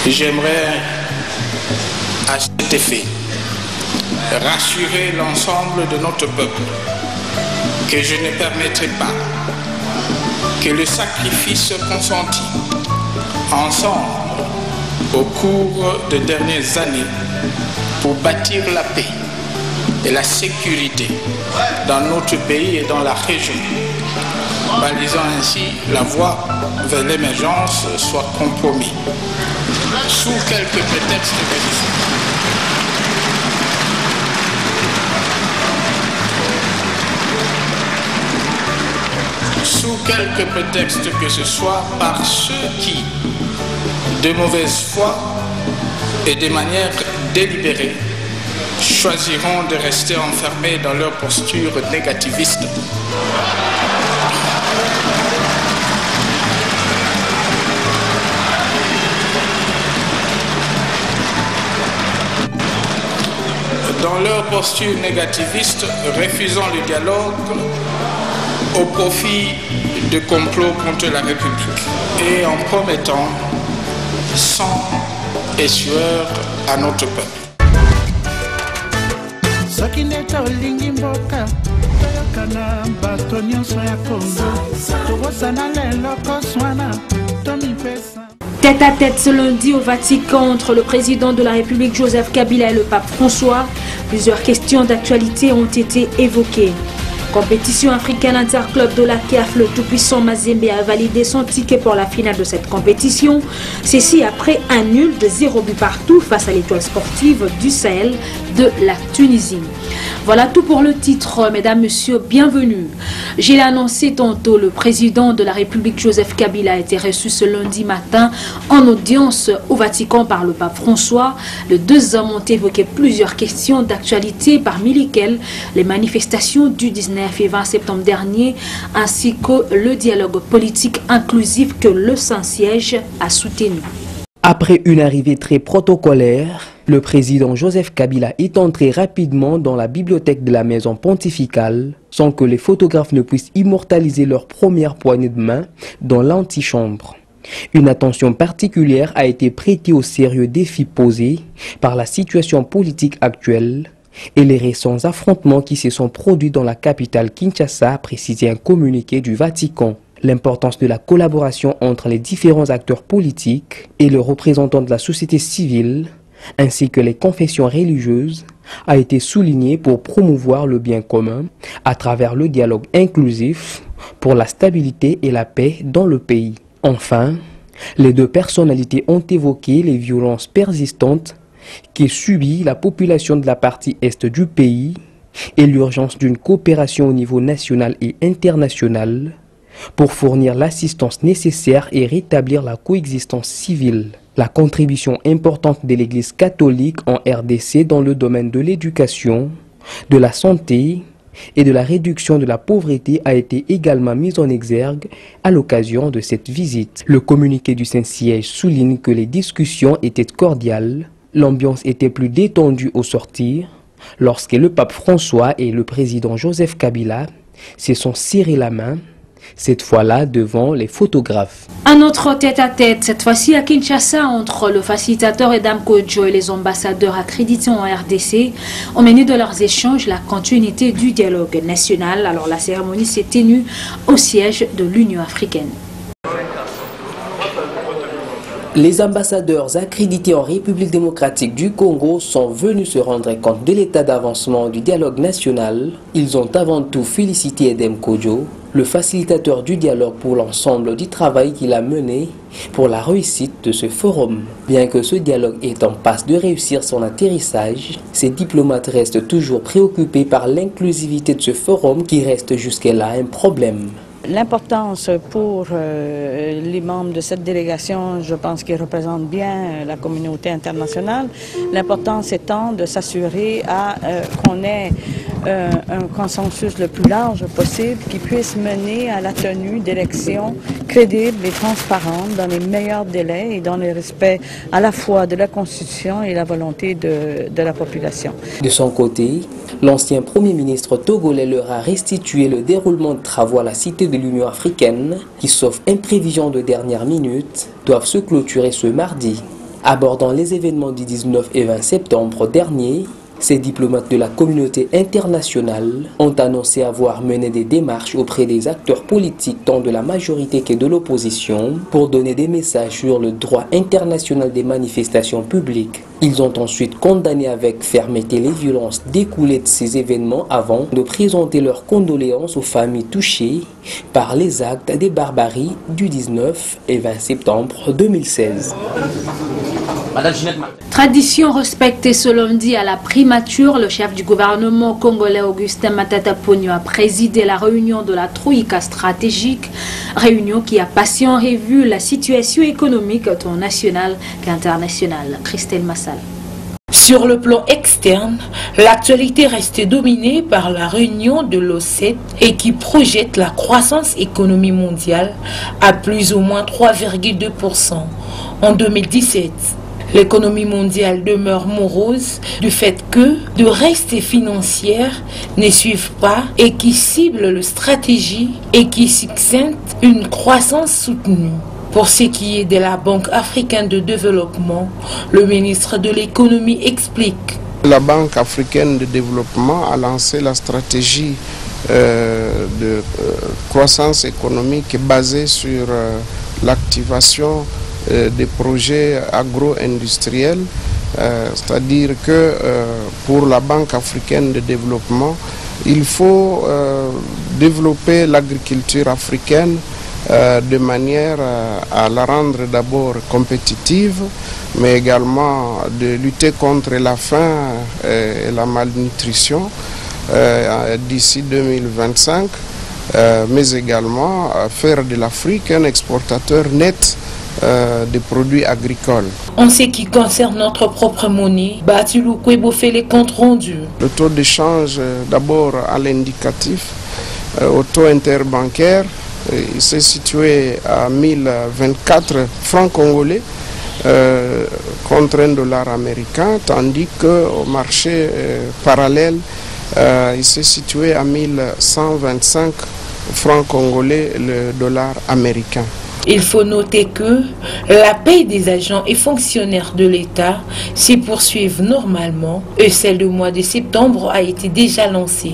J'aimerais à cet effet rassurer l'ensemble de notre peuple que je ne permettrai pas que le sacrifice consenti ensemble au cours des dernières années pour bâtir la paix et la sécurité dans notre pays et dans la région, balisant ainsi la voie vers l'émergence, soit compromis sous quelques prétextes que ce soit par ceux qui, de mauvaise foi et de manière délibérée, choisiront de rester enfermés dans leur posture négativiste. Dans leur posture négativiste, refusant le dialogue au profit de complots contre la République et en promettant sang et sueur à notre peuple. Tête à tête ce lundi au Vatican entre le président de la République Joseph Kabila et le pape François, plusieurs questions d'actualité ont été évoquées. Compétition africaine interclub de la CAF, le tout-puissant Mazembe a validé son ticket pour la finale de cette compétition. Ceci après un nul de 0 but partout face à l'étoile sportive du Sahel de la Tunisie. Voilà tout pour le titre, mesdames, messieurs, bienvenue. J'ai annoncé tantôt, le président de la République Joseph Kabila a été reçu ce lundi matin en audience au Vatican par le pape François. Les deux hommes ont évoqué plusieurs questions d'actualité, parmi lesquelles les manifestations du 19 et 20 septembre dernier, ainsi que le dialogue politique inclusif que le Saint-Siège a soutenu. Après une arrivée très protocolaire, le président Joseph Kabila est entré rapidement dans la bibliothèque de la maison pontificale sans que les photographes ne puissent immortaliser leur première poignée de main dans l'antichambre. Une attention particulière a été prêtée au sérieux défi posé par la situation politique actuelle et les récents affrontements qui se sont produits dans la capitale Kinshasa, a précisé un communiqué du Vatican. L'importance de la collaboration entre les différents acteurs politiques et les représentants de la société civile, ainsi que les confessions religieuses, a été soulignée pour promouvoir le bien commun à travers le dialogue inclusif pour la stabilité et la paix dans le pays. Enfin, les deux personnalités ont évoqué les violences persistantes qui subit la population de la partie est du pays et l'urgence d'une coopération au niveau national et international pour fournir l'assistance nécessaire et rétablir la coexistence civile. La contribution importante de l'Église catholique en RDC dans le domaine de l'éducation, de la santé et de la réduction de la pauvreté a été également mise en exergue à l'occasion de cette visite. Le communiqué du Saint-Siège souligne que les discussions étaient cordiales, l'ambiance était plus détendue au sortir, lorsque le pape François et le président Joseph Kabila se sont serrés la main, cette fois-là devant les photographes. Un autre tête-à-tête, cette fois-ci à Kinshasa, entre le facilitateur Edam Kodjo et les ambassadeurs accrédités en RDC, ont mené de leurs échanges la continuité du dialogue national. Alors la cérémonie s'est tenue au siège de l'Union africaine. Les ambassadeurs accrédités en République démocratique du Congo sont venus se rendre compte de l'état d'avancement du dialogue national. Ils ont avant tout félicité Edem Kodjo, le facilitateur du dialogue, pour l'ensemble du travail qu'il a mené pour la réussite de ce forum. Bien que ce dialogue est en passe de réussir son atterrissage, ces diplomates restent toujours préoccupés par l'inclusivité de ce forum qui reste jusque-là un problème. L'importance pour les membres de cette délégation, je pense qu'ils représentent bien la communauté internationale. L'importance étant de s'assurer qu'on ait un consensus le plus large possible qui puisse mener à la tenue d'élections crédibles et transparentes dans les meilleurs délais et dans le respect à la fois de la Constitution et la volonté de la population. De son côté, l'ancien Premier ministre togolais leur a restitué le déroulement de travaux à la Cité de l'Union africaine qui, sauf imprévision de dernière minute, doivent se clôturer ce mardi. Abordant les événements du 19 et 20 septembre dernier, ces diplomates de la communauté internationale ont annoncé avoir mené des démarches auprès des acteurs politiques tant de la majorité que de l'opposition pour donner des messages sur le droit international des manifestations publiques. Ils ont ensuite condamné avec fermeté les violences découlées de ces événements avant de présenter leurs condoléances aux familles touchées par les actes des barbaries du 19 et 20 septembre 2016. Tradition respectée ce lundi à la primature, le chef du gouvernement congolais Augustin Matata Ponyo a présidé la réunion de la Troïka stratégique, réunion qui a passé en revue la situation économique tant nationale qu'internationale. Christelle Massal. Sur le plan externe, l'actualité reste dominée par la réunion de l'O7 et qui projette la croissance économique mondiale à plus ou moins 3,2% en 2017. L'économie mondiale demeure morose du fait que de restes financières ne suivent pas et qui ciblent la stratégie et qui succinctent une croissance soutenue. Pour ce qui est de la Banque africaine de développement, le ministre de l'économie explique. La Banque africaine de développement a lancé la stratégie de croissance économique basée sur l'activation des projets agro-industriels, c'est-à-dire que pour la Banque africaine de développement, il faut développer l'agriculture africaine de manière à la rendre d'abord compétitive, mais également de lutter contre la faim et la malnutrition d'ici 2025, mais également faire de l'Afrique un exportateur net des produits agricoles. En ce qui concerne notre propre monnaie, Batulu Kwebo fait les comptes rendus. Le taux d'échange d'abord à l'indicatif, au taux interbancaire, il s'est situé à 1024 francs congolais contre $1 américain, tandis qu'au marché parallèle, il s'est situé à 1125 francs congolais le dollar américain. Il faut noter que la paie des agents et fonctionnaires de l'État s'y poursuivent normalement et celle du mois de septembre a été déjà lancée.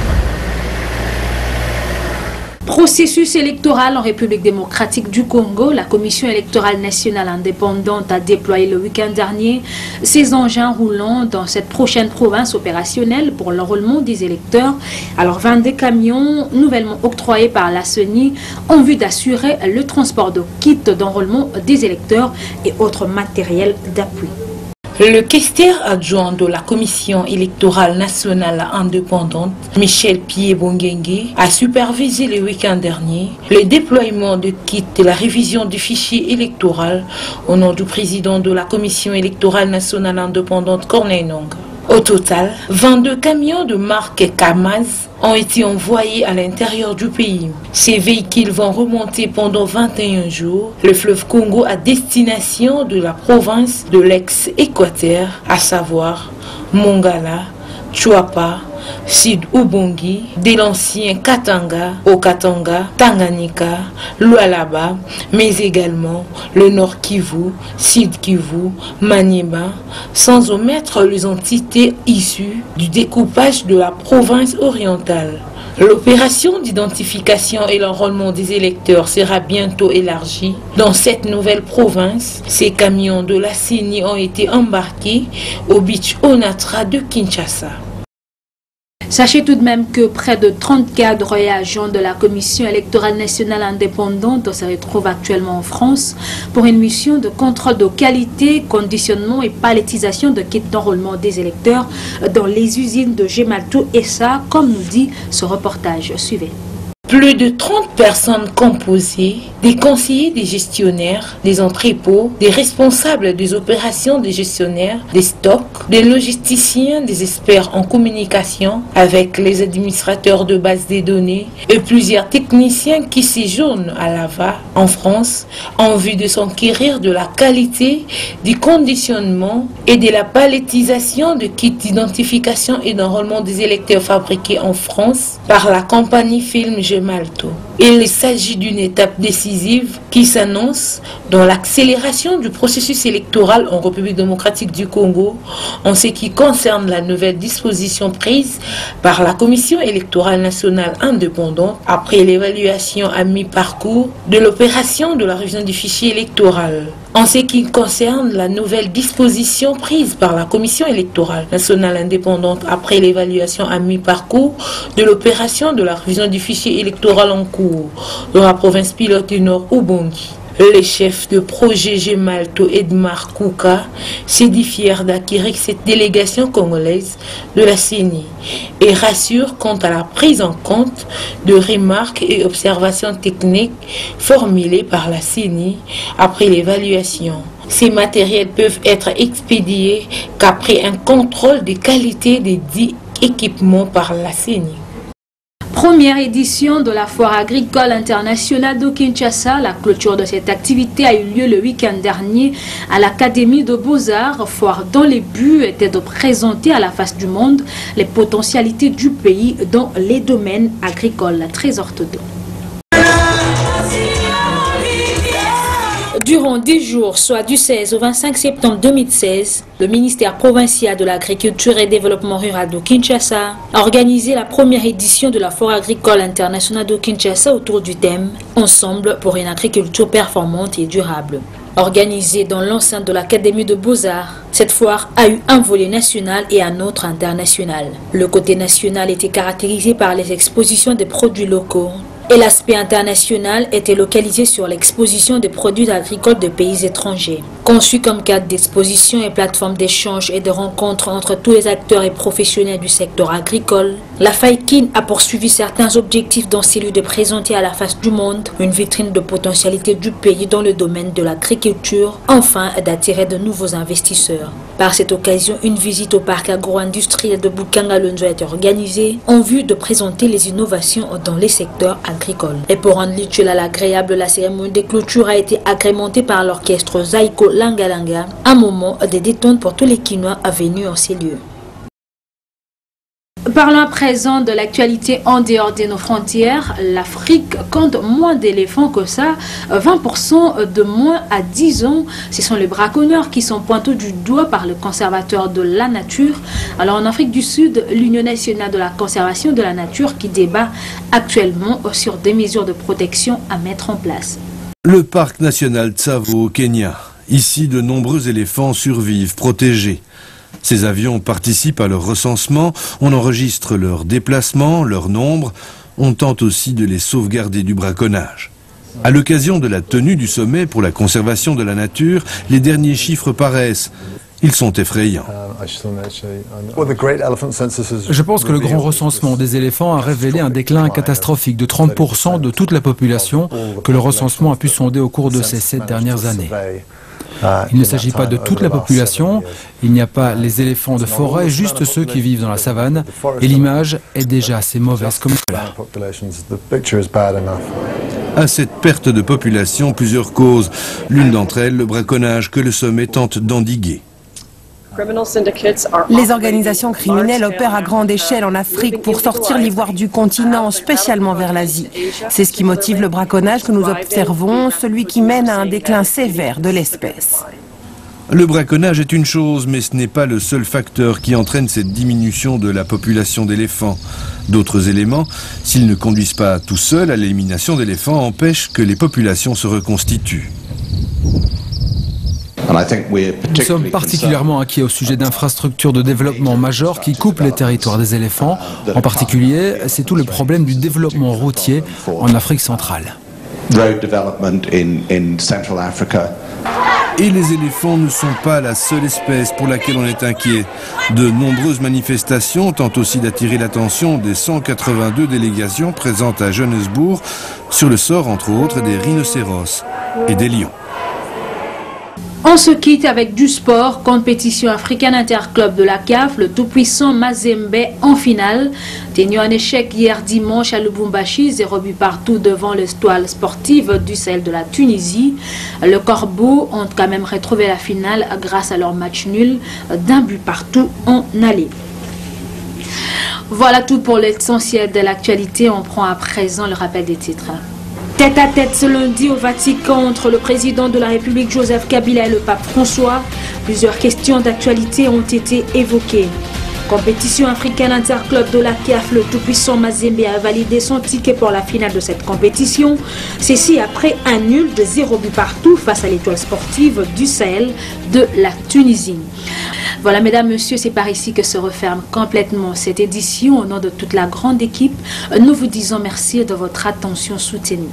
Processus électoral en République démocratique du Congo, la Commission électorale nationale indépendante a déployé le week-end dernier ses engins roulants dans cette prochaine province opérationnelle pour l'enrôlement des électeurs. Alors 22 camions nouvellement octroyés par la CENI en vue d'assurer le transport de kits d'enrôlement des électeurs et autres matériels d'appui. Le questeur adjoint de la Commission électorale nationale indépendante, Michel Pied-Bongengue, a supervisé le week-end dernier le déploiement de kits et la révision du fichier électoral au nom du président de la Commission électorale nationale indépendante, Corneille Nangaa. Au total, 22 camions de marque Kamaz ont été envoyés à l'intérieur du pays. Ces véhicules vont remonter pendant 21 jours le fleuve Congo à destination de la province de l'ex-Équateur, à savoir Mongala, Chuapa, Sud Ubongi, de l'ancien Katanga, au Katanga, Tanganyika, Lualaba, mais également le Nord Kivu, Sud Kivu, Maniema, sans omettre les entités issues du découpage de la province orientale. L'opération d'identification et l'enrôlement des électeurs sera bientôt élargie. Dans cette nouvelle province, ces camions de la CENI ont été embarqués au beach Onatra de Kinshasa. Sachez tout de même que près de 30 cadres et agents de la Commission électorale nationale indépendante se retrouvent actuellement en France pour une mission de contrôle de qualité, conditionnement et palettisation de kits d'enrôlement des électeurs dans les usines de Gemalto SA, comme nous dit ce reportage. Suivez. Plus de 30 personnes composées, des conseillers des gestionnaires, des entrepôts, des responsables des opérations des gestionnaires, des stocks, des logisticiens, des experts en communication avec les administrateurs de bases de données et plusieurs techniciens qui séjournent à Lava, en France, en vue de s'enquérir de la qualité, du conditionnement et de la palettisation de kits d'identification et d'enrôlement des électeurs fabriqués en France par la compagnie Film Gemalto. Il s'agit d'une étape décisive qui s'annonce dans l'accélération du processus électoral en République démocratique du Congo en ce qui concerne la nouvelle disposition prise par la Commission électorale nationale indépendante après l'évaluation à mi-parcours de l'opération de la révision du fichier électoral. En ce qui concerne la nouvelle disposition prise par la Commission électorale nationale indépendante après l'évaluation à mi-parcours de l'opération de la révision du fichier électoral en cours dans la province pilote du Nord Ubangi. Le chef de projet Gemalto Edmar Kouka s'est dit fier d'acquérir cette délégation congolaise de la CENI et rassure quant à la prise en compte de remarques et observations techniques formulées par la CENI après l'évaluation. Ces matériels peuvent être expédiés qu'après un contrôle de qualité des dits équipements par la CENI. Première édition de la Foire agricole internationale de Kinshasa. La clôture de cette activité a eu lieu le week-end dernier à l'Académie de Beaux-Arts. Foire dont les buts étaient de présenter à la face du monde les potentialités du pays dans les domaines agricoles. Trésor Todo. Durant 10 jours, soit du 16 au 25 septembre 2016, le ministère provincial de l'Agriculture et Développement rural de Kinshasa a organisé la première édition de la Foire agricole internationale de Kinshasa autour du thème « Ensemble pour une agriculture performante et durable ». Organisée dans l'enceinte de l'Académie de Beaux-Arts, cette foire a eu un volet national et un autre international. Le côté national était caractérisé par les expositions des produits locaux, et l'aspect international était localisé sur l'exposition des produits agricoles de pays étrangers. Conçu comme cadre d'exposition et plateforme d'échange et de rencontres entre tous les acteurs et professionnels du secteur agricole, la FAIKIN a poursuivi certains objectifs dans celui de présenter à la face du monde une vitrine de potentialité du pays dans le domaine de l'agriculture, enfin d'attirer de nouveaux investisseurs. Par cette occasion, une visite au parc agro-industriel de Bukanga-Lonzo a été organisée en vue de présenter les innovations dans les secteurs agricoles. Et pour rendre l'utile à l'agréable, la cérémonie de clôture a été agrémentée par l'orchestre Zaiko Langa-Langa, un moment de détente pour tous les Kinois venus en ces lieux. Parlons à présent de l'actualité en dehors de nos frontières. L'Afrique compte moins d'éléphants que ça, 20% de moins à 10 ans. Ce sont les braconneurs qui sont pointés du doigt par le conservateur de la nature. Alors en Afrique du Sud, l'Union nationale de la conservation de la nature qui débat actuellement sur des mesures de protection à mettre en place. Le parc national Tsavo au Kenya. Ici, de nombreux éléphants survivent protégés. Ces avions participent à leur recensement, on enregistre leurs déplacements, leur nombre, on tente aussi de les sauvegarder du braconnage. À l'occasion de la tenue du sommet pour la conservation de la nature, les derniers chiffres paraissent. Ils sont effrayants. Je pense que le grand recensement des éléphants a révélé un déclin catastrophique de 30% de toute la population que le recensement a pu sonder au cours de ces 7 dernières années. Il ne s'agit pas de toute la population, il n'y a pas les éléphants de forêt, juste ceux qui vivent dans la savane, et l'image est déjà assez mauvaise comme cela. À cette perte de population, plusieurs causes. L'une d'entre elles, le braconnage que le sommet tente d'endiguer. Les organisations criminelles opèrent à grande échelle en Afrique pour sortir l'ivoire du continent, spécialement vers l'Asie. C'est ce qui motive le braconnage que nous observons, celui qui mène à un déclin sévère de l'espèce. Le braconnage est une chose, mais ce n'est pas le seul facteur qui entraîne cette diminution de la population d'éléphants. D'autres éléments, s'ils ne conduisent pas tout seuls à l'élimination d'éléphants, empêchent que les populations se reconstituent. Nous sommes particulièrement inquiets au sujet d'infrastructures de développement majeures qui coupent les territoires des éléphants. En particulier, c'est tout le problème du développement routier en Afrique centrale. Et les éléphants ne sont pas la seule espèce pour laquelle on est inquiet. De nombreuses manifestations tentent aussi d'attirer l'attention des 182 délégations présentes à Johannesburg sur le sort, entre autres, des rhinocéros et des lions. On se quitte avec du sport, compétition africaine interclub de la CAF, le tout-puissant Mazembe en finale. Tenu en échec hier dimanche à Lubumbashi, 0 but partout devant l'étoile sportive du Sahel de la Tunisie. Le Corbeau ont quand même retrouvé la finale grâce à leur match nul d'1 but partout en allée. Voilà tout pour l'essentiel de l'actualité. On prend à présent le rappel des titres. Tête à tête ce lundi au Vatican entre le président de la République Joseph Kabila et le pape François. Plusieurs questions d'actualité ont été évoquées. Compétition africaine interclub de la CAF, le tout-puissant Mazembe a validé son ticket pour la finale de cette compétition. Ceci après un nul de 0 but partout face à l'étoile sportive du Sahel de la Tunisie. Voilà, mesdames, messieurs, c'est par ici que se referme complètement cette édition. Au nom de toute la grande équipe, nous vous disons merci de votre attention soutenue.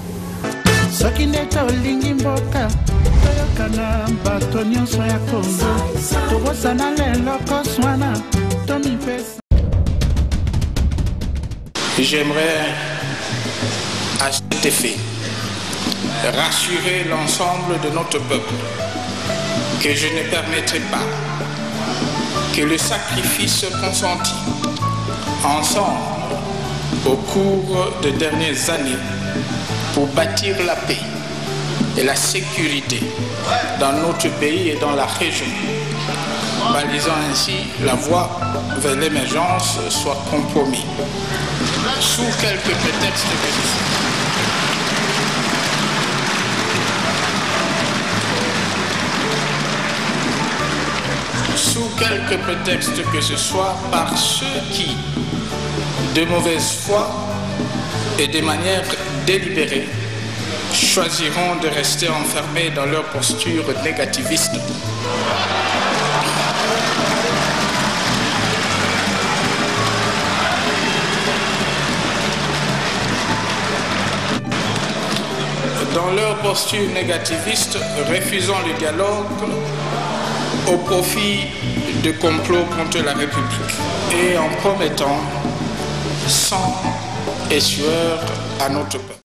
J'aimerais à cet effet rassurer l'ensemble de notre peuple que je ne permettrai pas que le sacrifice consenti ensemble au cours des dernières années pour bâtir la paix et la sécurité dans notre pays et dans la région, balisant ainsi la voie vers l'émergence, soit compromis sous quelques prétextes que ce soit. Sous quelques prétextes que ce soit, par ceux qui, de mauvaise foi et de manière délibérée, choisiront de rester enfermés dans leur posture négativiste. Dans leur posture négativiste, refusant le dialogue au profit de complots contre la République et en promettant sang et sueur à notre peuple.